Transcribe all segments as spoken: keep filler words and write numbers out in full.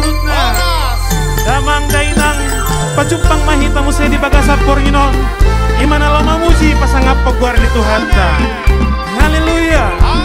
maksudnya damang dainang pacumpang mahita musay di bagasap porginon imana lo mamuji pasangap pagwar ni Tuhan ta. Haleluya.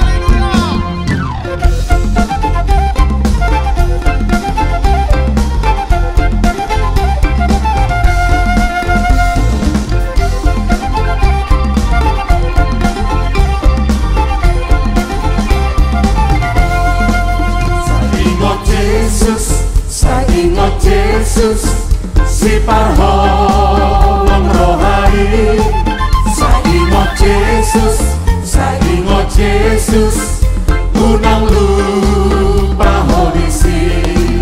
Saingot Yesus si parholong rohani. Saingot Yesus, saingot Yesus unang lupa hodisi.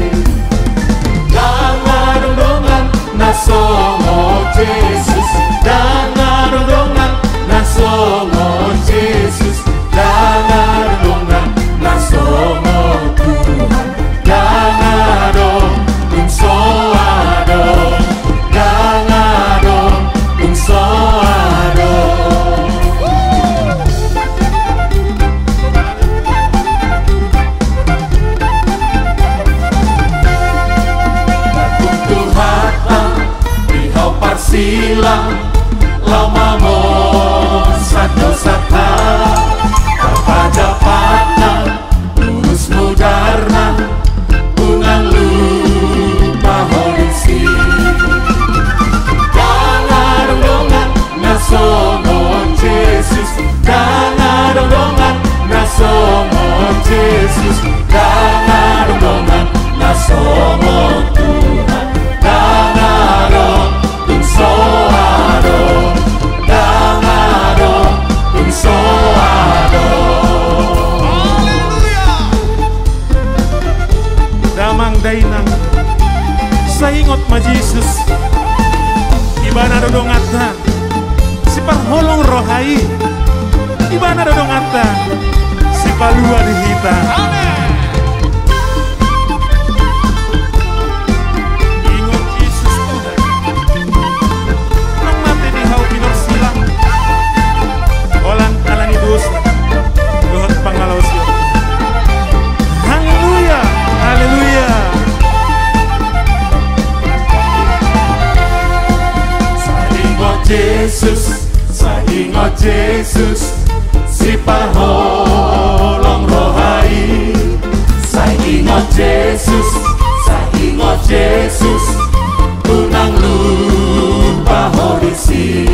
Dangar dongan nasongo Yesus, dangar dongan nasongo Yesus, dangar dongan nasongo Tuhan. Dangadong kung soadong, dangadong kung soadong. Kung tuhatang ihaw parsilang lau mamon satu-sata kapajapatan lulus mudarna unang lupa hodisi. Dangadong-dongan nasongon Yesus, dangadong-dongan nasongon Yesus, dangadong-dongan nasongon Tuhan. Dangadong tung soadong, dangadong tung soadong. Damang dainang saingot ma Jesus ibana dodongata si parholong rohai ibana dodongata si palua dihita. Ingot Jesus Tuhan nang mati di hau pinor silang olang alani dosa dohot pangalau siyo. Haleluya, haleluya. Saingot Yesus, saingot Yesus si parholong rohai. Saingot Yesus, saingot Yesus unang lupa hodisi.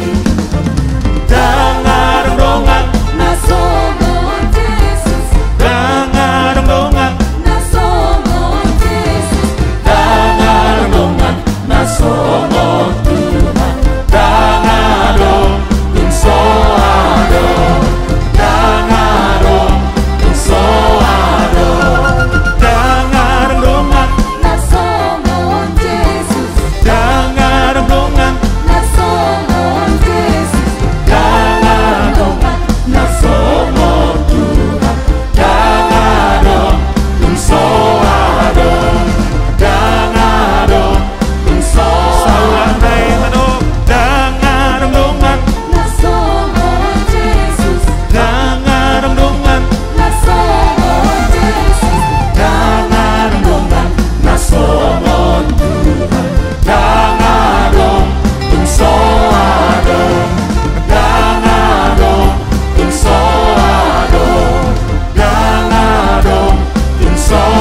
Dangadong-dongan nasongon Yesus, dangadong-dongan nasongon Yesus, dangadong-dongan nasongon Tuhan. Dangadong kung soadong, dangadong kung soadong, dangadong-dongan nasongon Yesus, dangadong-dongan nasongon Yesus, dangadong-dongan nasongon Tuhan. Dangadong kung soadong, dangadong kung soadong. Dangadong-dongan Nasongon Yesus, dangadong-dongan nasongon Yesus, dangadong-dongan nasongon Tuhan. Dangadong kung soadong, dangadong kung soadong, dangadong kung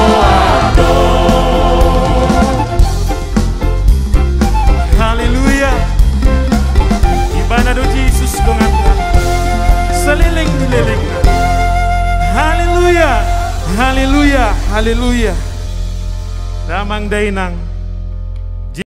soadong. Haleluya. Ibana do Jesus kongata seliling dililing. Haleluya, haleluya, haleluya. Damang dainang